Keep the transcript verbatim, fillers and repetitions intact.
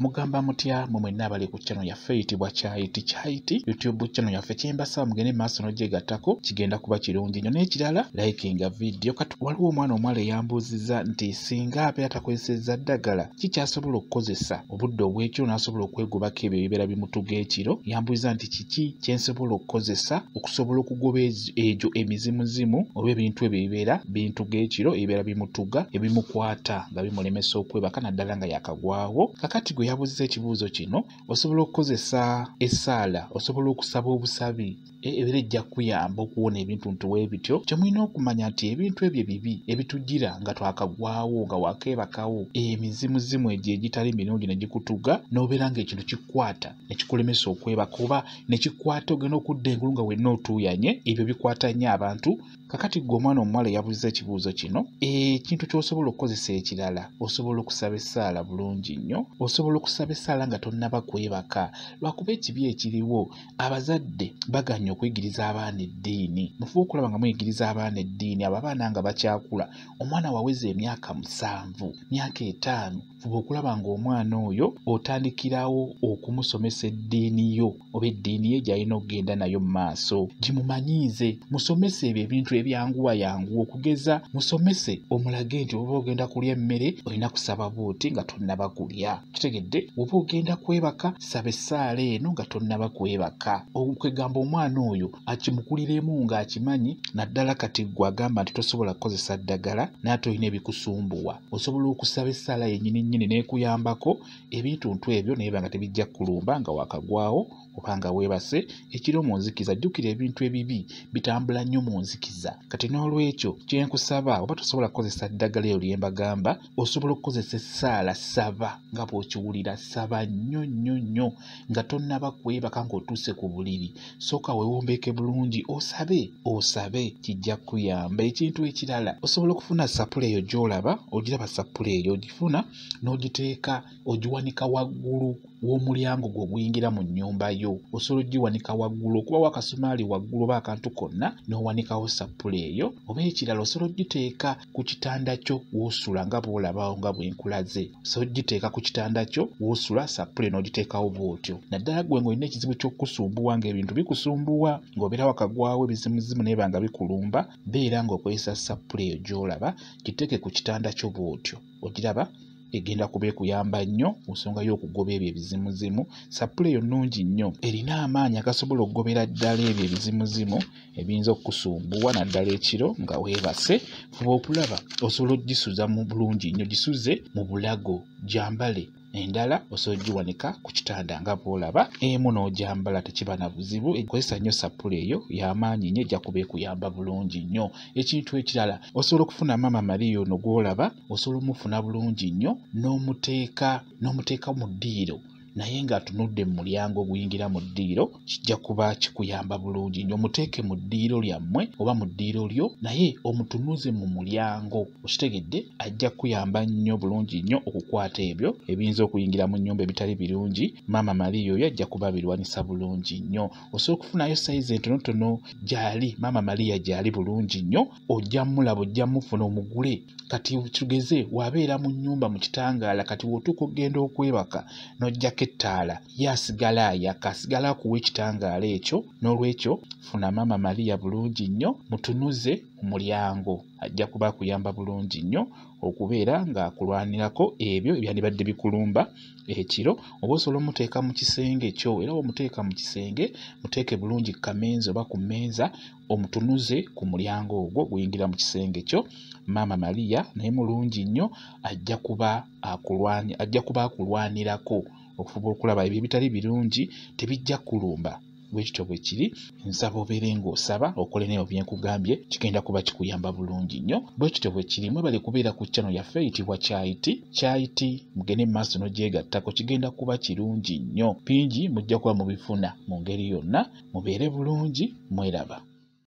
mugamba mutya mwe mwenna abali ku channel yaffe eyitibwa Kyayiti Kyayiti YouTube channel yaffe kyembasa mugende maaso n'ogyegattako kigenda kuba kirungi nnyo. N'ekirala likinga video. Kati waliwo omwana omuwala eyambuuziza nti singa abeera takozesezza ddagala kikyasobola okukozesa obudde obw'ekiro n'asobola okwegobako ebyo ebibeera bimutuga ekiro. Yambuuziza nti kiki kyensobola okukozesa okusobola okugoba egyo emizimuzimu oba ebintu ebyo ebibeera bintuga ekiro ebibeera bimutuga ebimukwata nga bimulemesa okwebaka naddala nga yakagwawo. Kakati gwe yabuuziza ekibuuzo kino osobola okukozesa essaala, osobola okusaba obusabi ebibeera ejja kuyamba okuwona ebintu ntuwe bityo. Kye mulina okumanya nti ebintu ebyo bibi ebitugira nga twakagwawo nga wakeebakawo emizimuzimu egyo egitali mirungi ne gikutuga n'obeera ng'ekintu kikwata ne kikulemesa okwebaka oba ne kikwata ogenda okudda engulu nga wenna otuuyanye, ebyo bikwata nnyo abantu. Kakati gwe omwana omuwala yabuuziza ekibuuzo kino, ekintu ky'osobola okukozesa ekirala osobola okusaba essaala bulungi nnyo, osobola okusaba essaala nga tonnaba kwebaka lwakuba ekibi ekiriwo abazadde baganya okuyigiriza abaana eddiini. Mufuba okulaba nga muyigiriza abaana eddiini abo abaana nga bakyakula. Omwana waweza emyaka musanvu, myaka etaano, fuba okulaba ng'omwana oyo otandikirawo okumusomesa eddiini yo oba eddiini ye gy'alina okugenda nayo mu maaso. Gimumanyiize, musomese ebyo ebintu ebyanguwa yanguwa, okugeza musomese omulage nti oba ogenda kulya emmere olina kusaba bw'oti nga tonnaba kulya. Kitegedde? Oba ogenda kwebaka saba essaala eno nga tonnaba kwebaka. Okwegamba omwana oyo akimukuliremu ng'akimanyi. Naddala kati gwe agamba nti tosobola kukozesa ddagala naye ate olina ebikusumbuwa, osobola okusaba essaala yennyini nnyini n'ekuyambako ebintu ntu ebyo naye nga tebijja kulumba nga wakagwawo oba nga weebase ekiro mu nzikiza. Jjukira ebintu ebibi bitambula nnyo mu nzikiza. Kati n'olwekyo kye nkusaba oba tosobola kukozesa ddagala eyo lye mbagamba, osobola okukozesa essaala. Saba nga bw'okiwulira, saba nnyo nnyo nnyo nga tonnaba kwebaka ng'otuuse ku buliri. Sooka weewombeeke bulungi osabe osabe, kijja kuyamba. Ekintu ekirala osobola okufuna sapula eyo gy'olaba, ogiraba sapula eyo ogifuna n'ogiteeka ogiwanika waggulu w'omulyango gwe oguyingira mu nnyumba yo. Osobola ogiwanika waggulu okubawo akasumaali waggulu oba akantu konna n'owanikawo sapula eyo. Oba ekirala osobola ogiteeka ku kitanda kyo w'osula nga bw'olabawo nga bwe nkulaze. Osobola ogiteeka ku kitanda kyo w'osula sapula n'ogiteekawo bw'otyo. Naddala gwe ng'olina ekizibu ky'okusumbuwa ng'ebintu bikusumbuwa ng'obeera wakagwawo ebizimuzimu naye banga bikulumba, beera ng'okozesa sapula eyo gy'olaba, giteeke ku kitanda kyo bw'otyo. Ogiraba egenda kuba ekuyamba nnyo mu nsonga y'okugoba ebyo ebizimuzimu. Sapula eyo nnungi nnyo, erina amaanyi agasobola okugobera ddala ebyo ebizimuzimu ebiyinza okukusumbuwa naddala ekiro nga weebase. Fuba okulaba osobola ogisuza mu bulungi nnyo, gisuze mu bulago, gyambale. Endala osobola ogiwanika ku kitanda nga bw'olaba, emu n'ogyambala tekiba na buzibu. Ekozesa nnyo sapula eyo, y'amaanyi nnyo, ejja kuba ekuyamba bulungi nnyo. Ekintu ekirala osobola okufuna Maama Maria ono gw'olaba, osobola omufuna bulungi nnyo n'omuteeka n'omuteeka mu ddiiro naye ng'atunudde mu mulyango oguyingira mu ddiiro, kijja kuba kikuyamba bulungi nnyo. Muteeke mu ddiiro lyammwe oba mu ddiiro lyo naye omutunuze mu mulyango. Okitegedde? Ajja kuyamba nnyo bulungi nnyo okukwata ebyo ebiyinza okuyingira mu nnyumba ebitali birungi. Maama Maria oyo ajja kuba abirwanisa bulungi nnyo. Osobola okufunayo sayizi entonotono gy'ali, Maama Maria gy'ali bulungi nnyo. Ojja mulaba, ojja mufuna omugule. Kati tugeze wabeera mu nnyumba mu kitangaala, kati w'otuuka ogenda okwebaka n'ojjako ettaala yasigala ayaka, asigala akuwa ekitangaala ekyo. N'olwekyo funa Maama Maria bulungi nnyo, mutunuze mu mulyango. Ajja kuba akuyamba bulungi nnyo okubeera ng'akulwanirako ebyo ebyandibadde bikulumba ekiro. Oba osobola omuteeka mu kisenge kyo, era omuteeka mu kisenge muteeke bulungi kamenzi oba ku mmeeza, omutunuze ku mulyango ogwo guyingira mu kisenge kyo. Maama Maria naye mulungi nnyo, ajja kuba akulwani ajja kuba akulwanirako okufuba okulaba ebyo ebitali birungi tebijja kulumba. Bwekityo bwe kiri, nsaba obeere ng'osaba okole n'ebyo bye nkugambye, kigenda kuba kikuyamba bulungi nnyo. Bwekityo bwe kiri, mwebale kubeera ku channel yaffe eyitibwa Kyayiti Kyayiti. Mugende mu maaso n'ogyegattako, kigenda kuba kirungi nnyo. Bingi mujja kuba mubifuna mu ngeri yonna. Mubeere bulungi, mweraba.